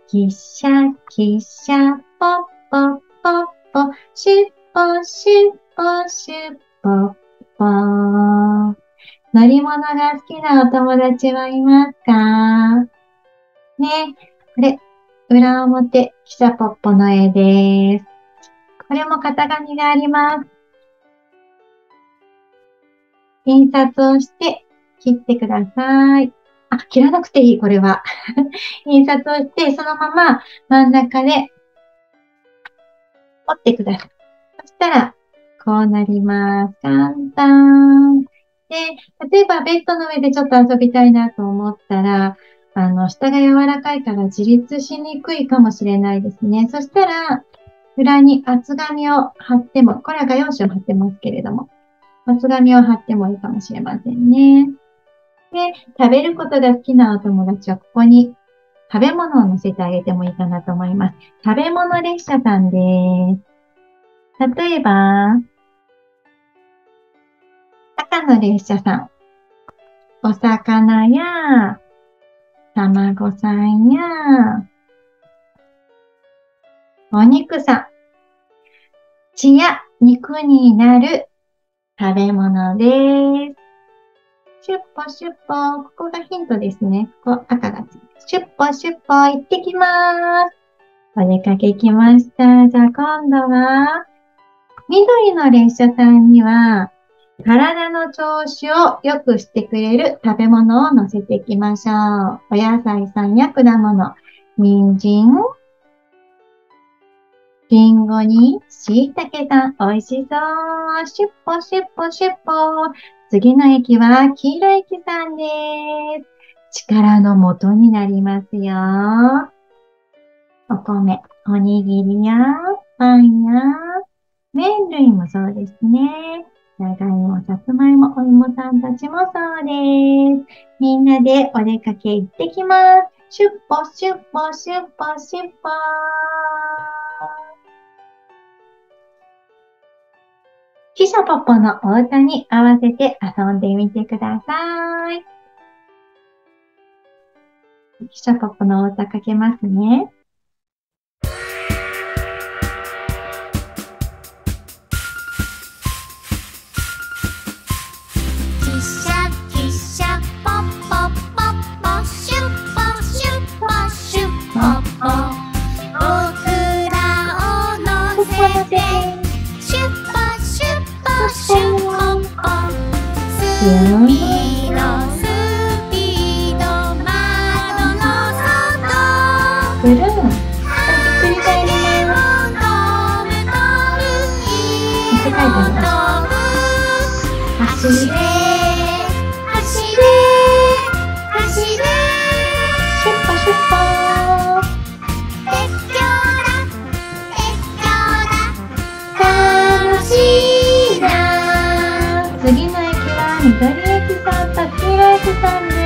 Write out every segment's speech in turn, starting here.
きっしゃきっしゃ、ぽっぽっぽっぽ、しゅっぽしゅっぽしゅっぽっぽ。乗り物が好きなお友達はいますかね。これ、裏表、汽車ポッポの絵です。これも型紙があります。印刷をして切ってください。あ、切らなくていい、これは。印刷をして、そのまま真ん中で折ってください。そしたら、こうなります。簡単。で、例えばベッドの上でちょっと遊びたいなと思ったら、下が柔らかいから自立しにくいかもしれないですね。そしたら、裏に厚紙を貼っても、これは画用紙を貼ってますけれども、厚紙を貼ってもいいかもしれませんね。で、食べることが好きなお友達はここに食べ物を乗せてあげてもいいかなと思います。食べ物列車さんです。例えば、赤の列車さん。お魚や、卵さんや、お肉さん。血や肉になる食べ物です。シュッポシュッポ。ここがヒントですね。ここ赤がついて。シュッポシュッポ。行ってきまーす。お出かけ来ました。じゃあ今度は、緑の列車さんには、体の調子を良くしてくれる食べ物を乗せていきましょう。お野菜さんや果物、人参、リンゴに椎茸さん、美味しそう。シュッポシュッポシュッポ。次の駅は黄色い駅さんです。力の元になりますよ。お米、おにぎりやパンや麺類もそうですね。じゃがいも、さつまいも、お芋さんたちもそうです。みんなでお出かけ行ってきます。シュッポシュッポシュッポシュッポー。汽車ポッポのお歌に合わせて遊んでみてください。汽車ポッポのお歌かけますね。 汽車汽車ポッポッポッポシュッポシュッポシュッポッポ僕らを乗せてシュッポシュッポシュッポッポスピードスピード窓の外ブルーン。ひっくり返ります。見せ替えてみましょう。走れ、 走れ走れシュッポシュッポ。 鉄橋だ鉄橋だ楽しいな次の駅は緑駅さんと黄色駅さんです。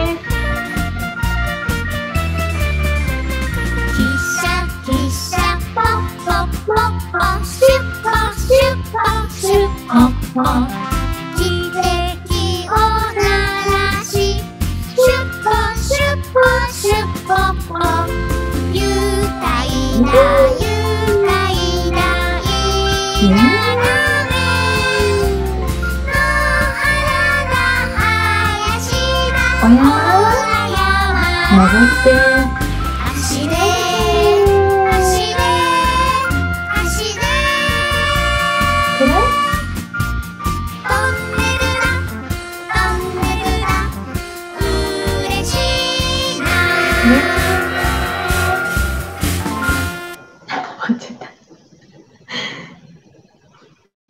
汽車汽車ポッポッポッポシュッポシュッポシュッポッポ汽笛を鳴らしシュッポシュッポシュッポッポ愉快だ愉快だいいなだね野原だ林だおや山登って走れ走れ走れくるトンネルだトンネルだ嬉しいな終わっちゃった。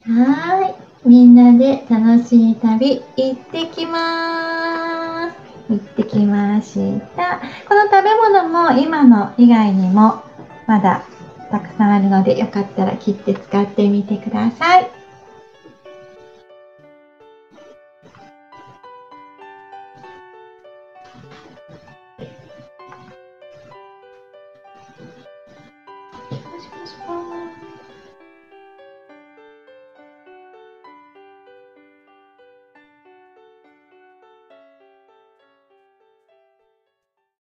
はーい。みんなで楽しい旅行ってきまーす。行ってきました。この食べ物も今の以外にもまだたくさんあるのでよかったら切って使ってみてください。ポシポシポ